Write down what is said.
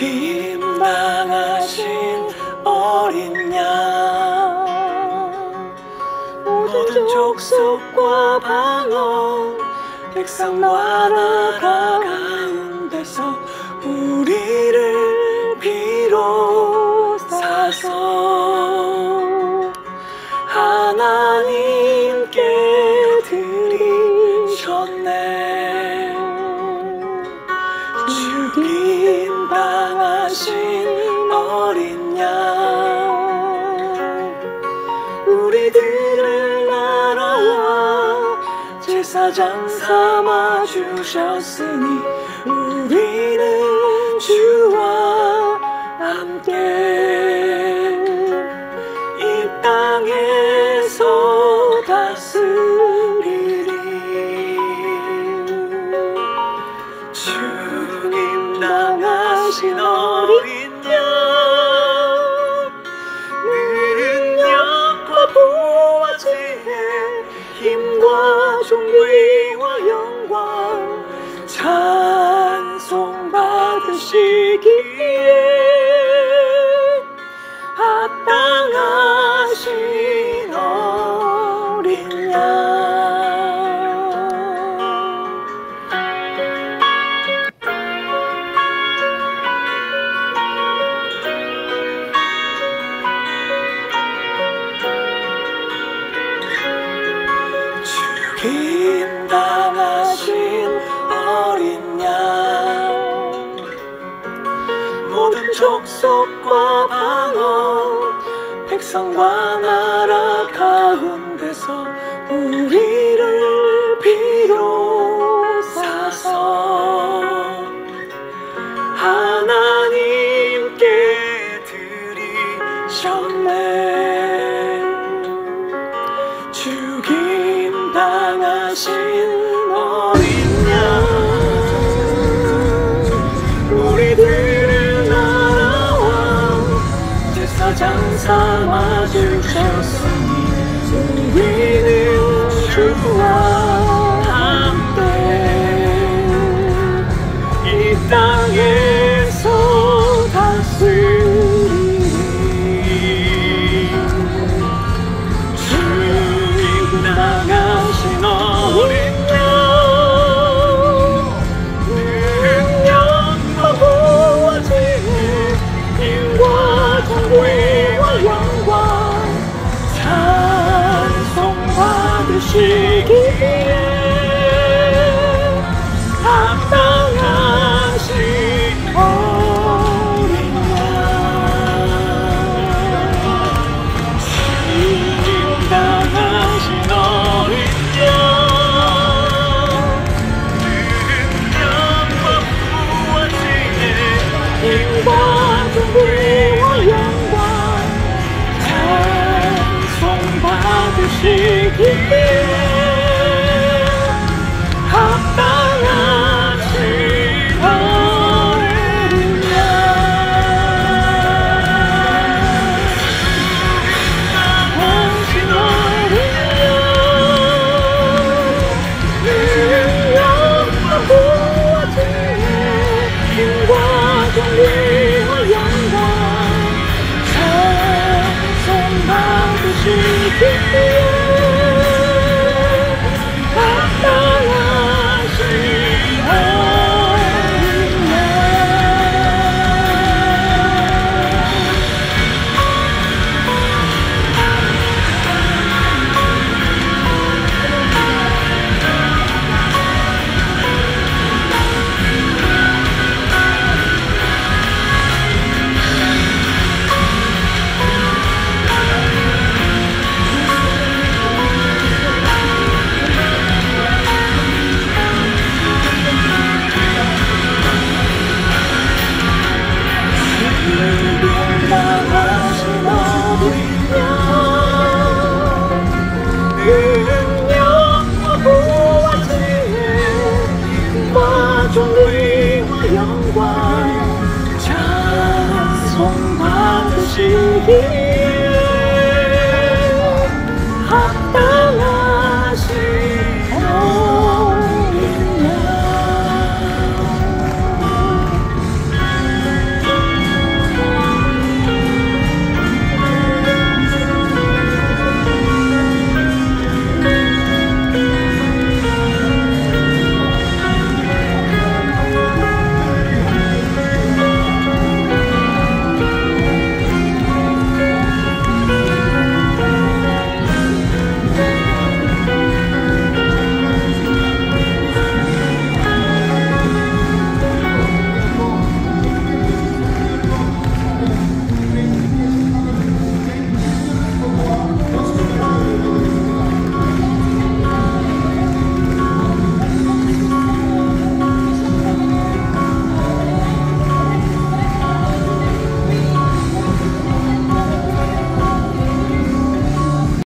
죽임 당하신 어린 양, 모든 족속과 방언 백성과 나라 가운데서 우리를 비로사서 하나님께 드리셨네. 죽임 당하신 어린 양, 우리들을 나라와 제사장 삼아 주셨으니 우리는 주와 함께 이 땅에서 다스리리. 죽임 당하신 어린 양, 능력과 부와 지혜, 힘과 존귀와 영광 찬송 받으시기에 합당하신 어린 양. 죽임 당하신 어린 양, 모든 족속과 방언 백성과 나라 가운데서 우리를 비로사서 하나님께 드리셨네. 죽임 당하신 어린 양, 우리들을 나라와 제사장 삼아 주셨으니 우리는 주와 함께 이 땅에서 다스리리. 죽임 당하신 어린 양, 능력과 부와 지혜, 힘과 존귀와 영광 찬송 받으시기에 합당하신 어린 양. 죽임 당하신 어린 양, 능력과 부와 지혜, 힘과 존귀와 영광 찬송 받으시기에 합당하신 어린 양. 당하신 어린 양, 능력과 부와 지혜, 힘과 존귀와 영광 찬송 받으시기에 합당하신 어린 양. 능력과 부와 지혜, 힘과 존귀와 영광 찬송 받으시기